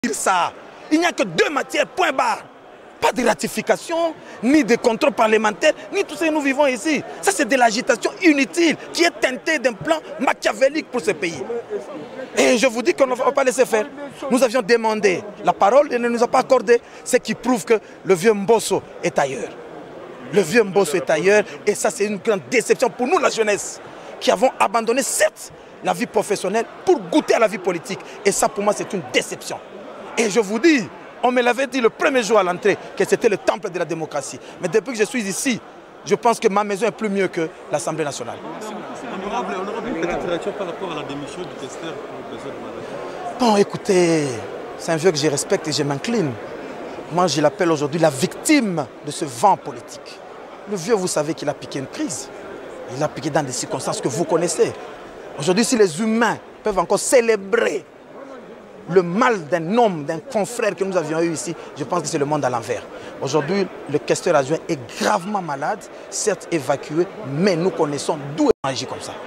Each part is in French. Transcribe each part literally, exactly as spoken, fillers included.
ça. Il n'y a que deux matières, point barre. Pas de ratification, ni de contrôle parlementaire, ni tout ce que nous vivons ici. Ça, c'est de l'agitation inutile qui est teintée d'un plan machiavélique pour ce pays. Et je vous dis qu'on ne va pas laisser faire. Nous avions demandé la parole et ne nous a pas accordé, ce qui prouve que le vieux Mbosso est ailleurs. Le vieux Mbosso est ailleurs et ça, c'est une grande déception pour nous, la jeunesse, qui avons abandonné, certes, la vie professionnelle pour goûter à la vie politique. Et ça, pour moi, c'est une déception. Et je vous dis, on me l'avait dit le premier jour à l'entrée que c'était le temple de la démocratie. Mais depuis que je suis ici, je pense que ma maison est plus mieux que l'Assemblée nationale. Honorable, honorable, une petite réaction par rapport à la démission du questeur pour le président de Madagascar. Bon, écoutez, c'est un vieux que je respecte et je m'incline. Moi, je l'appelle aujourd'hui la victime de ce vent politique. Le vieux, vous savez qu'il a piqué une crise. Il a piqué dans des circonstances que vous connaissez. Aujourd'hui, si les humains peuvent encore célébrer le mal d'un homme, d'un confrère que nous avions eu ici, je pense que c'est le monde à l'envers. Aujourd'hui, le questeur adjoint est gravement malade, certes évacué, mais nous connaissons d'où il agit comme ça.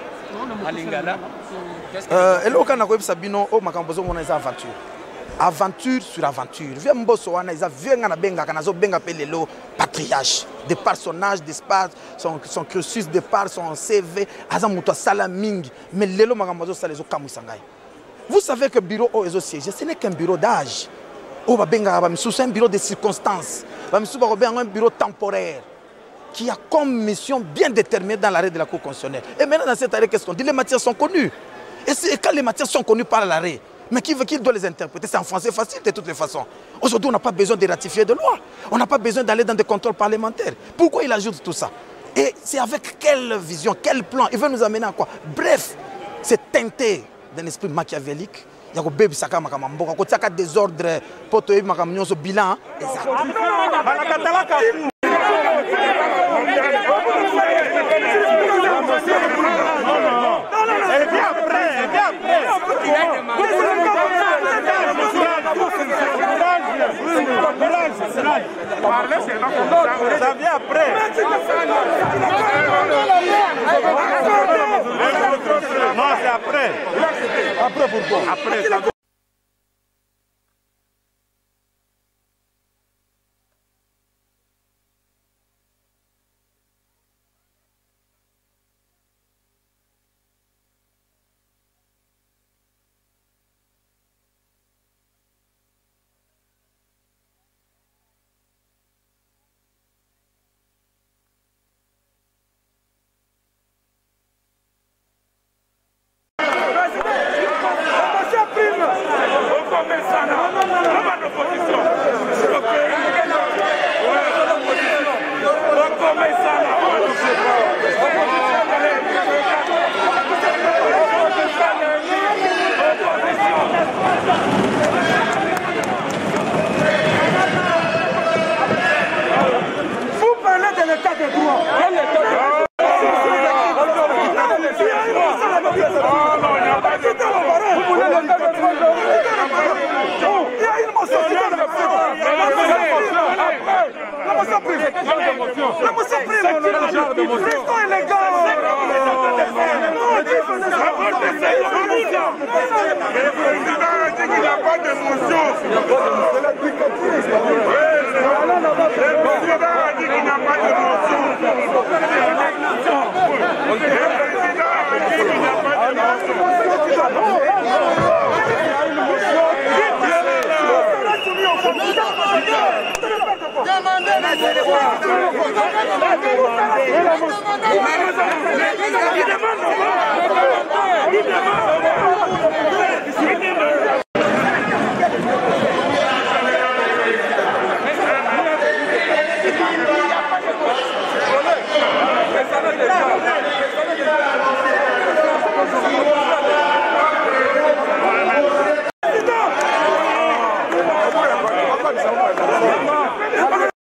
Et là, quand on a Sabino, on a une aventure. Aventure sur aventure. Vieux Mbosso, on a vu un patriarche, de par son âge, de par son, son cursus, de par son C V, mais lelo magambazo ça les a kamusangay. Vous savez que le bureau est siégé, ce n'est qu'un bureau d'âge. C'est un bureau de circonstances. C'est un bureau temporaire qui a comme mission bien déterminée dans l'arrêt de la Cour constitutionnelle. Et maintenant, dans cet arrêt, qu'est-ce qu'on dit? Les matières sont connues. Et quand les matières sont connues par l'arrêt, mais qui, qui doit les interpréter? C'est en français facile de toutes les façons. Aujourd'hui, on n'a pas besoin de ratifier de loi. On n'a pas besoin d'aller dans des contrôles parlementaires. Pourquoi il ajoute tout ça? Et c'est avec quelle vision, quel plan? Il veut nous amener à quoi? Bref, c'est teinté d'un esprit machiavélique. Il y a des gens qui ont des ordres pour le bilan. Elle vient après, elle vient après. Ça vient après. Non, c'est après. Après pourquoi? Après, ça va. Vous parlez de l'état de droit. Demandez